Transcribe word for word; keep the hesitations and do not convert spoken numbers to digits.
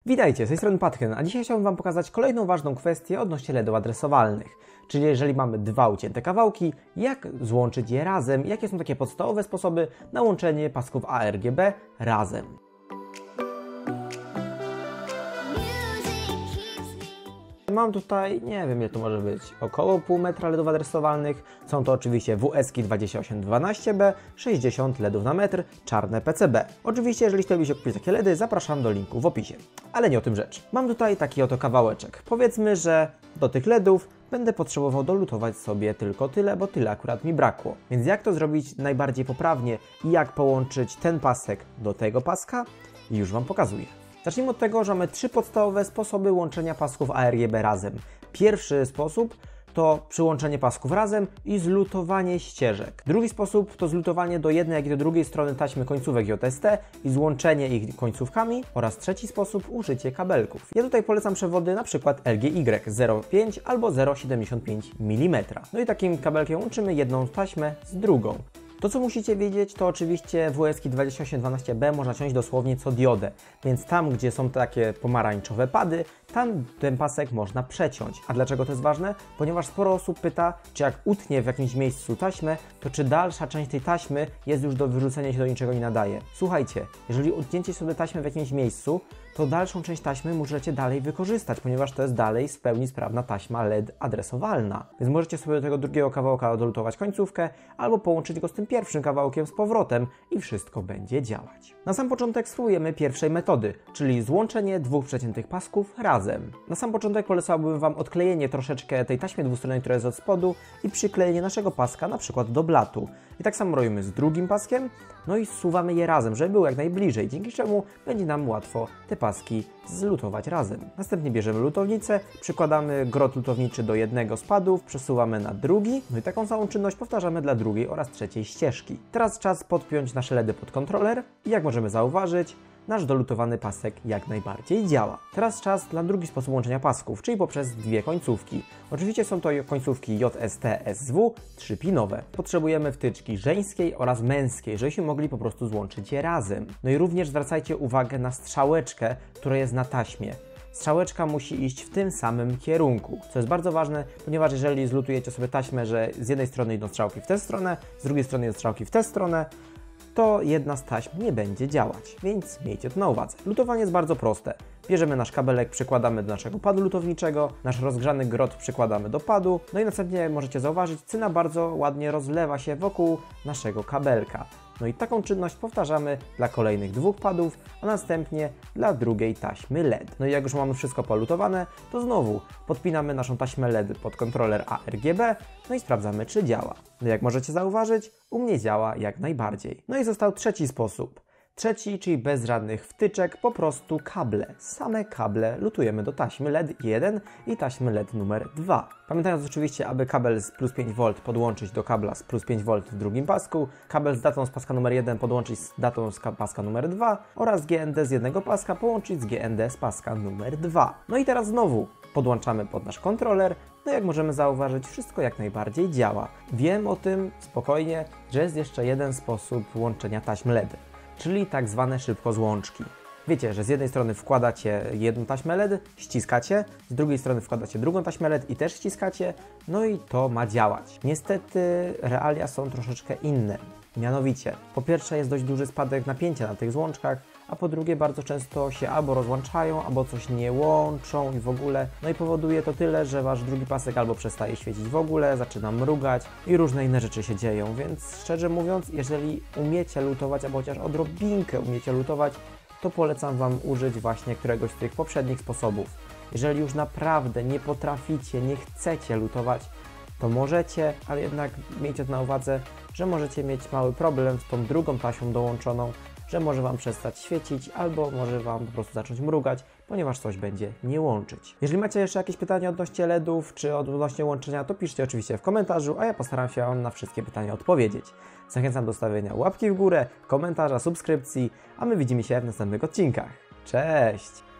Witajcie, z tej strony Patken, a dzisiaj chciałbym Wam pokazać kolejną ważną kwestię odnośnie LEDów adresowalnych. Czyli jeżeli mamy dwa ucięte kawałki, jak złączyć je razem, jakie są takie podstawowe sposoby na łączenie pasków A R G B razem. Mam tutaj, nie wiem ile to może być, około pół metra LEDów adresowalnych. Są to oczywiście W S K dwadzieścia osiem dwanaście B, sześćdziesiąt LEDów na metr, czarne P C B. Oczywiście, jeżeli chcielibyście kupić takie LEDy, zapraszam do linku w opisie. Ale nie o tym rzecz. Mam tutaj taki oto kawałeczek. Powiedzmy, że do tych LEDów będę potrzebował dolutować sobie tylko tyle, bo tyle akurat mi brakło. Więc jak to zrobić najbardziej poprawnie i jak połączyć ten pasek do tego paska? I już Wam pokazuję. Zacznijmy od tego, że mamy trzy podstawowe sposoby łączenia pasków A R G B razem. Pierwszy sposób to przyłączenie pasków razem i zlutowanie ścieżek. Drugi sposób to zlutowanie do jednej, jak i do drugiej strony taśmy końcówek J S T i złączenie ich końcówkami. Oraz trzeci sposób użycie kabelków. Ja tutaj polecam przewody na przykład L G Y zero przecinek pięć albo zero przecinek siedemdziesiąt pięć milimetra. No i takim kabelkiem łączymy jedną taśmę z drugą. To, co musicie wiedzieć, to oczywiście W S K dwadzieścia osiem dwanaście B można ciąć dosłownie co diodę, więc tam, gdzie są takie pomarańczowe pady, tam ten pasek można przeciąć. A dlaczego to jest ważne? Ponieważ sporo osób pyta, czy jak utnie w jakimś miejscu taśmę, to czy dalsza część tej taśmy jest już do wyrzucenia i się do niczego nie nadaje. Słuchajcie, jeżeli utniecie sobie taśmę w jakimś miejscu, to dalszą część taśmy możecie dalej wykorzystać, ponieważ to jest dalej w pełni sprawna taśma LED adresowalna. Więc możecie sobie do tego drugiego kawałka dolutować końcówkę, albo połączyć go z tym pierwszym kawałkiem z powrotem i wszystko będzie działać. Na sam początek spróbujemy pierwszej metody, czyli złączenie dwóch przeciętych pasków razem. Na sam początek polecałbym Wam odklejenie troszeczkę tej taśmy dwustronnej, która jest od spodu i przyklejenie naszego paska na przykład do blatu. I tak samo robimy z drugim paskiem, no i zsuwamy je razem, żeby było jak najbliżej, dzięki czemu będzie nam łatwo te paski zlutować razem. Następnie bierzemy lutownicę, przykładamy grot lutowniczy do jednego z padów, przesuwamy na drugi, no i taką samą czynność powtarzamy dla drugiej oraz trzeciej ścieżki. Teraz czas podpiąć nasze LEDy pod kontroler i jak możemy zauważyć, nasz dolutowany pasek jak najbardziej działa. Teraz czas na drugi sposób łączenia pasków, czyli poprzez dwie końcówki. Oczywiście są to końcówki J S T S W trzypinowe. Potrzebujemy wtyczki żeńskiej oraz męskiej, żebyśmy mogli po prostu złączyć je razem. No i również zwracajcie uwagę na strzałeczkę, która jest na taśmie. Strzałeczka musi iść w tym samym kierunku, co jest bardzo ważne, ponieważ jeżeli zlutujecie sobie taśmę, że z jednej strony idą strzałki w tę stronę, z drugiej strony idą strzałki w tę stronę, to jedna z taśm nie będzie działać, więc miejcie to na uwadze. Lutowanie jest bardzo proste. Bierzemy nasz kabelek, przykładamy do naszego padu lutowniczego, nasz rozgrzany grot przykładamy do padu, no i następnie możecie zauważyć, cyna bardzo ładnie rozlewa się wokół naszego kabelka. No i taką czynność powtarzamy dla kolejnych dwóch padów, a następnie dla drugiej taśmy LED. No i jak już mamy wszystko polutowane, to znowu podpinamy naszą taśmę LED pod kontroler A R G B, no i sprawdzamy, czy działa. No jak możecie zauważyć, u mnie działa jak najbardziej. No i został trzeci sposób. Trzeci, czyli bez żadnych wtyczek, po prostu kable. Same kable lutujemy do taśmy LED jeden i taśmy LED numer dwa. Pamiętając oczywiście, aby kabel z plus pięć wolt podłączyć do kabla z plus pięć wolt w drugim pasku, kabel z datą z paska numer jeden podłączyć z datą z paska numer dwa oraz G N D z jednego paska połączyć z G N D z paska numer dwa. No i teraz znowu podłączamy pod nasz kontroler. No jak możemy zauważyć, wszystko jak najbardziej działa. Wiem o tym spokojnie, że jest jeszcze jeden sposób łączenia taśm LED. Czyli tak zwane szybkozłączki. Wiecie, że z jednej strony wkładacie jedną taśmę LED, ściskacie, z drugiej strony wkładacie drugą taśmę LED i też ściskacie, no i to ma działać. Niestety realia są troszeczkę inne. Mianowicie, po pierwsze jest dość duży spadek napięcia na tych złączkach, a po drugie bardzo często się albo rozłączają, albo coś nie łączą i w ogóle. No i powoduje to tyle, że Wasz drugi pasek albo przestaje świecić w ogóle, zaczyna mrugać i różne inne rzeczy się dzieją, więc szczerze mówiąc, jeżeli umiecie lutować, albo chociaż odrobinkę umiecie lutować, to polecam Wam użyć właśnie któregoś z tych poprzednich sposobów. Jeżeli już naprawdę nie potraficie, nie chcecie lutować, to możecie, ale jednak miejcie to na uwadze, że możecie mieć mały problem z tą drugą taśmą dołączoną, że może Wam przestać świecić albo może Wam po prostu zacząć mrugać, ponieważ coś będzie nie łączyć. Jeżeli macie jeszcze jakieś pytania odnośnie LEDów czy odnośnie łączenia, to piszcie oczywiście w komentarzu, a ja postaram się Wam na wszystkie pytania odpowiedzieć. Zachęcam do stawienia łapki w górę, komentarza, subskrypcji, a my widzimy się w następnych odcinkach. Cześć!